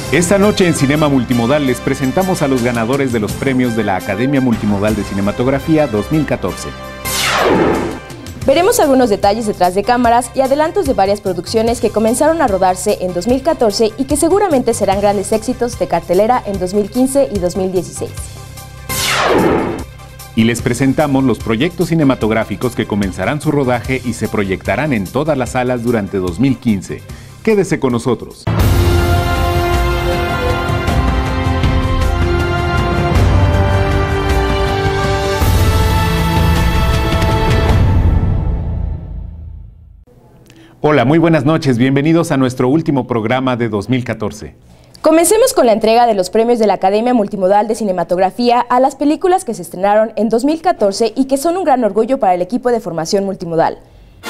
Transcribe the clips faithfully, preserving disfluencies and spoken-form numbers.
Esta noche en Cinema Multimodal les presentamos a los ganadores de los premios de la Academia Multimodal de Cinematografía dos mil catorce. Veremos algunos detalles detrás de cámaras y adelantos de varias producciones que comenzaron a rodarse en dos mil catorce y que seguramente serán grandes éxitos de cartelera en dos mil quince y dos mil dieciséis. Y les presentamos los proyectos cinematográficos que comenzarán su rodaje y se proyectarán en todas las salas durante dos mil quince. Quédese con nosotros. Hola, muy buenas noches. Bienvenidos a nuestro último programa de dos mil catorce. Comencemos con la entrega de los premios de la Academia Multimodal de Cinematografía a las películas que se estrenaron en dos mil catorce y que son un gran orgullo para el equipo de formación multimodal.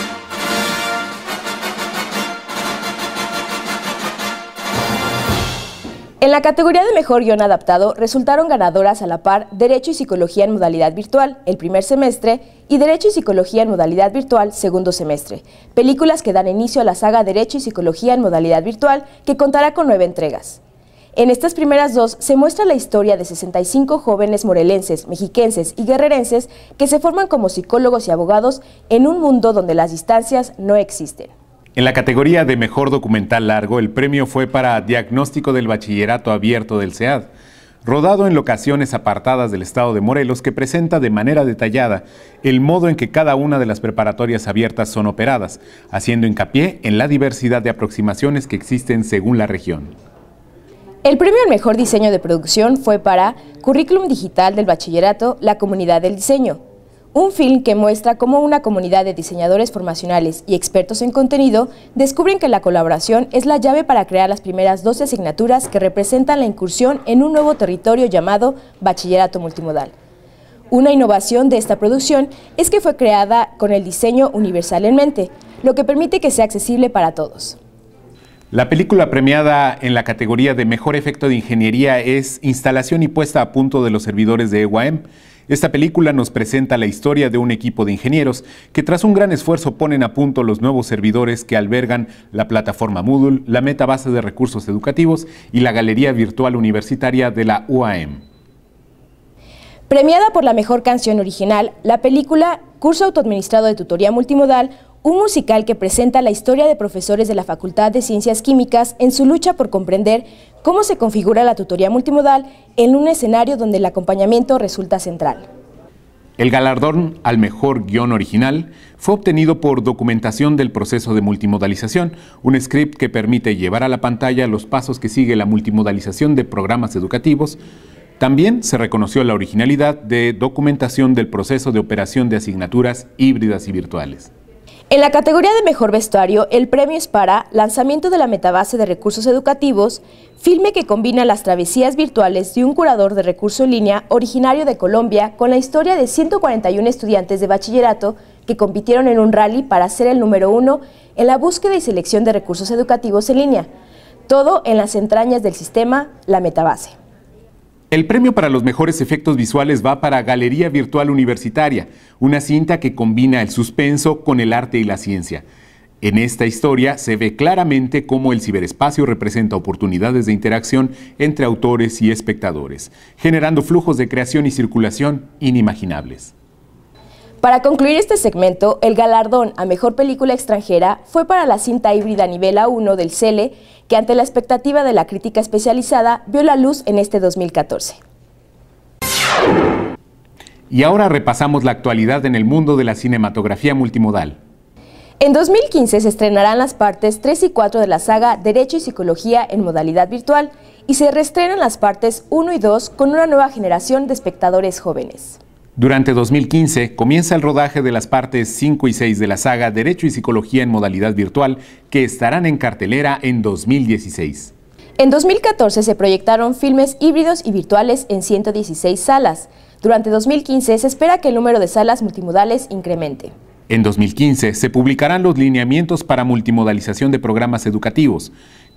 En la categoría de Mejor Guión Adaptado resultaron ganadoras a la par Derecho y Psicología en modalidad virtual, el primer semestre, y Derecho y Psicología en modalidad virtual, segundo semestre. Películas que dan inicio a la saga Derecho y Psicología en modalidad virtual, que contará con nueve entregas. En estas primeras dos se muestra la historia de sesenta y cinco jóvenes morelenses, mexiquenses y guerrerenses que se forman como psicólogos y abogados en un mundo donde las distancias no existen. En la categoría de Mejor Documental Largo, el premio fue para Diagnóstico del Bachillerato Abierto del C E A D, rodado en locaciones apartadas del estado de Morelos, que presenta de manera detallada el modo en que cada una de las preparatorias abiertas son operadas, haciendo hincapié en la diversidad de aproximaciones que existen según la región. El premio al Mejor Diseño de Producción fue para Currículum Digital del Bachillerato, la Comunidad del Diseño, un film que muestra cómo una comunidad de diseñadores formacionales y expertos en contenido descubren que la colaboración es la llave para crear las primeras doce asignaturas que representan la incursión en un nuevo territorio llamado Bachillerato Multimodal. Una innovación de esta producción es que fue creada con el diseño universal en mente, lo que permite que sea accesible para todos. La película premiada en la categoría de Mejor Efecto de Ingeniería es Instalación y Puesta a Punto de los Servidores de E W A M. Esta película nos presenta la historia de un equipo de ingenieros que tras un gran esfuerzo ponen a punto los nuevos servidores que albergan la plataforma Moodle, la metabase de recursos educativos y la galería virtual universitaria de la U A M. Premiada por la Mejor Canción Original, la película Curso Autoadministrado de Tutoría Multimodal, un musical que presenta la historia de profesores de la Facultad de Ciencias Químicas en su lucha por comprender cómo se configura la tutoría multimodal en un escenario donde el acompañamiento resulta central. El galardón al Mejor Guión Original fue obtenido por Documentación del Proceso de Multimodalización, un script que permite llevar a la pantalla los pasos que sigue la multimodalización de programas educativos. También se reconoció la originalidad de Documentación del Proceso de Operación de Asignaturas Híbridas y Virtuales. En la categoría de Mejor Vestuario, el premio es para Lanzamiento de la Metabase de Recursos Educativos, filme que combina las travesías virtuales de un curador de recurso en línea originario de Colombia con la historia de ciento cuarenta y uno estudiantes de bachillerato que compitieron en un rally para ser el número uno en la búsqueda y selección de recursos educativos en línea. Todo en las entrañas del sistema La Metabase. El premio para los mejores efectos visuales va para Galería Virtual Universitaria, una cinta que combina el suspenso con el arte y la ciencia. En esta historia se ve claramente cómo el ciberespacio representa oportunidades de interacción entre autores y espectadores, generando flujos de creación y circulación inimaginables. Para concluir este segmento, el galardón a Mejor Película Extranjera fue para la cinta híbrida nivel A uno del C E L E, que ante la expectativa de la crítica especializada vio la luz en este dos mil catorce. Y ahora repasamos la actualidad en el mundo de la cinematografía multimodal. En dos mil quince se estrenarán las partes tres y cuatro de la saga Derecho y Psicología en modalidad virtual y se reestrenan las partes uno y dos con una nueva generación de espectadores jóvenes. Durante dos mil quince comienza el rodaje de las partes cinco y seis de la saga Derecho y Psicología en modalidad virtual, que estarán en cartelera en dos mil dieciséis. En dos mil catorce se proyectaron filmes híbridos y virtuales en ciento dieciséis salas. Durante dos mil quince se espera que el número de salas multimodales incremente. En dos mil quince se publicarán los lineamientos para multimodalización de programas educativos,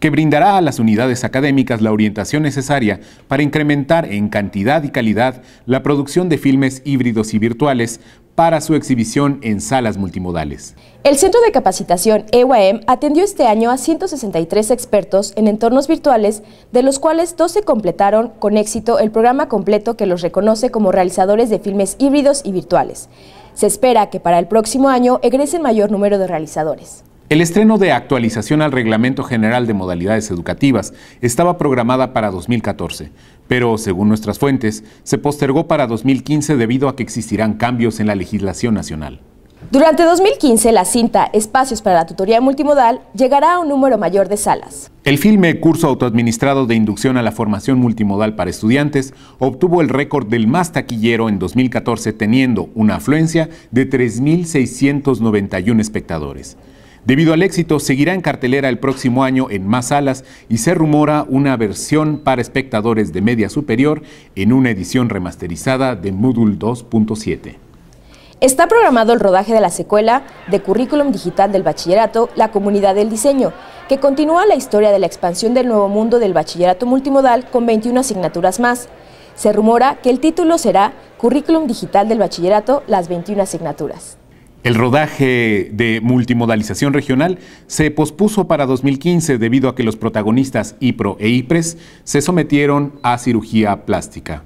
que brindará a las unidades académicas la orientación necesaria para incrementar en cantidad y calidad la producción de filmes híbridos y virtuales para su exhibición en salas multimodales. El Centro de Capacitación E W A M atendió este año a ciento sesenta y tres expertos en entornos virtuales, de los cuales doce completaron con éxito el programa completo que los reconoce como realizadores de filmes híbridos y virtuales. Se espera que para el próximo año egresen mayor número de realizadores. El estreno de actualización al Reglamento General de Modalidades Educativas estaba programada para dos mil catorce, pero según nuestras fuentes, se postergó para dos mil quince debido a que existirán cambios en la legislación nacional. Durante dos mil quince, la cinta Espacios para la Tutoría Multimodal llegará a un número mayor de salas. El filme Curso Autoadministrado de Inducción a la Formación Multimodal para Estudiantes obtuvo el récord del más taquillero en dos mil catorce, teniendo una afluencia de tres mil seiscientos noventa y uno espectadores. Debido al éxito, seguirá en cartelera el próximo año en más salas y se rumora una versión para espectadores de media superior en una edición remasterizada de Moodle dos punto siete. Está programado el rodaje de la secuela de Currículum Digital del Bachillerato, La Comunidad del Diseño, que continúa la historia de la expansión del nuevo mundo del bachillerato multimodal con veintiuna asignaturas más. Se rumora que el título será Currículum Digital del Bachillerato, las veintiuna asignaturas. El rodaje de multimodalización regional se pospuso para dos mil quince debido a que los protagonistas IPRO e IPRES se sometieron a cirugía plástica.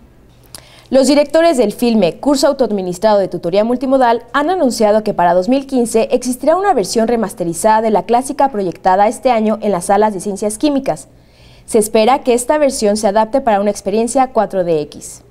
Los directores del filme Curso Autoadministrado de Tutoría Multimodal han anunciado que para dos mil quince existirá una versión remasterizada de la clásica proyectada este año en las salas de Ciencias Químicas. Se espera que esta versión se adapte para una experiencia cuatro D X.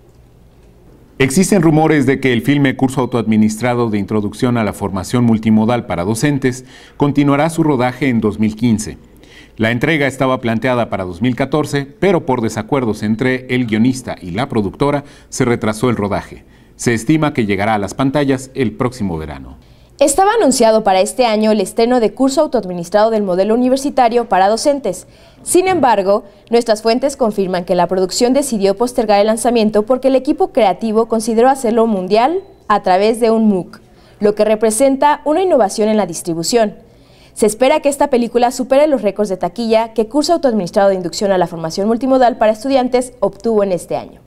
Existen rumores de que el filme Curso Autoadministrado de Introducción a la Formación Multimodal para Docentes continuará su rodaje en dos mil quince. La entrega estaba planteada para dos mil catorce, pero por desacuerdos entre el guionista y la productora se retrasó el rodaje. Se estima que llegará a las pantallas el próximo verano. Estaba anunciado para este año el estreno de Curso Autoadministrado del Modelo Universitario para Docentes. Sin embargo, nuestras fuentes confirman que la producción decidió postergar el lanzamiento porque el equipo creativo consideró hacerlo mundial a través de un MOOC, lo que representa una innovación en la distribución. Se espera que esta película supere los récords de taquilla que Curso Autoadministrado de Inducción a la Formación Multimodal para Estudiantes obtuvo en este año.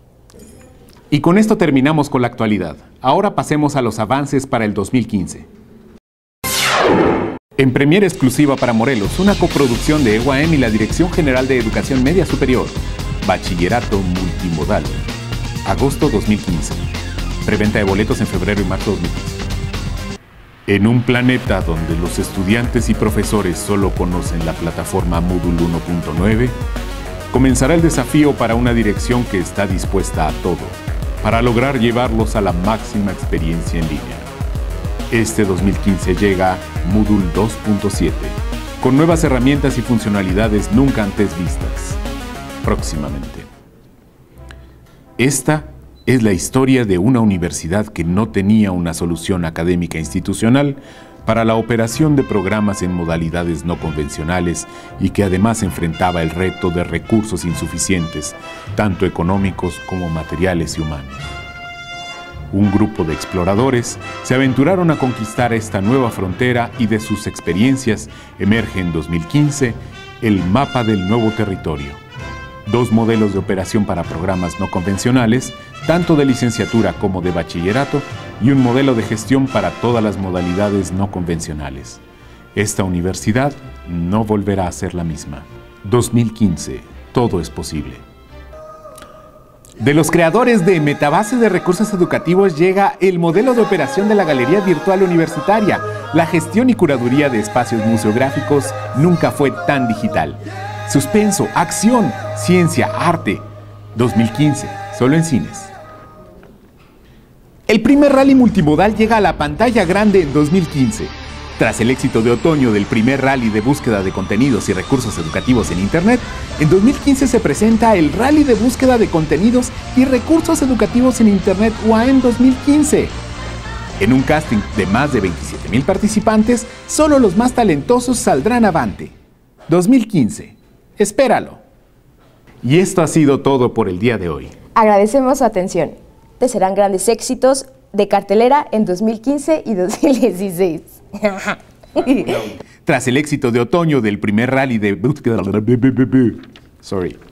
Y con esto terminamos con la actualidad. Ahora pasemos a los avances para el dos mil quince. En premiere exclusiva para Morelos, una coproducción de E W A M y la Dirección General de Educación Media Superior, Bachillerato Multimodal, agosto dos mil quince. Preventa de boletos en febrero y marzo dos mil quince. En un planeta donde los estudiantes y profesores solo conocen la plataforma Moodle uno punto nueve, comenzará el desafío para una dirección que está dispuesta a todo, para lograr llevarlos a la máxima experiencia en línea. Este dos mil quince llega Moodle dos punto siete, con nuevas herramientas y funcionalidades nunca antes vistas. Próximamente. Esta es la historia de una universidad que no tenía una solución académica institucional para la operación de programas en modalidades no convencionales y que además enfrentaba el reto de recursos insuficientes, tanto económicos como materiales y humanos. Un grupo de exploradores se aventuraron a conquistar esta nueva frontera y de sus experiencias emerge en dos mil quince el mapa del nuevo territorio. Dos modelos de operación para programas no convencionales, tanto de licenciatura como de bachillerato, y un modelo de gestión para todas las modalidades no convencionales. Esta universidad no volverá a ser la misma. dos mil quince, todo es posible. De los creadores de Metabase de Recursos Educativos llega el modelo de operación de la Galería Virtual Universitaria. La gestión y curaduría de espacios museográficos nunca fue tan digital. Suspenso, acción, ciencia, arte. dos mil quince, solo en cines. El primer rally multimodal llega a la pantalla grande en dos mil quince. Tras el éxito de otoño del primer rally de búsqueda de contenidos y recursos educativos en Internet, en dos mil quince se presenta el Rally de Búsqueda de Contenidos y Recursos Educativos en Internet U A M dos mil quince. En un casting de más de veintisiete mil participantes, solo los más talentosos saldrán avante. dos mil quince. Espéralo. Y esto ha sido todo por el día de hoy. Agradecemos su atención. Te serán grandes éxitos de cartelera en dos mil quince y dos mil dieciséis. Tras el éxito de otoño del primer rally de... Sorry.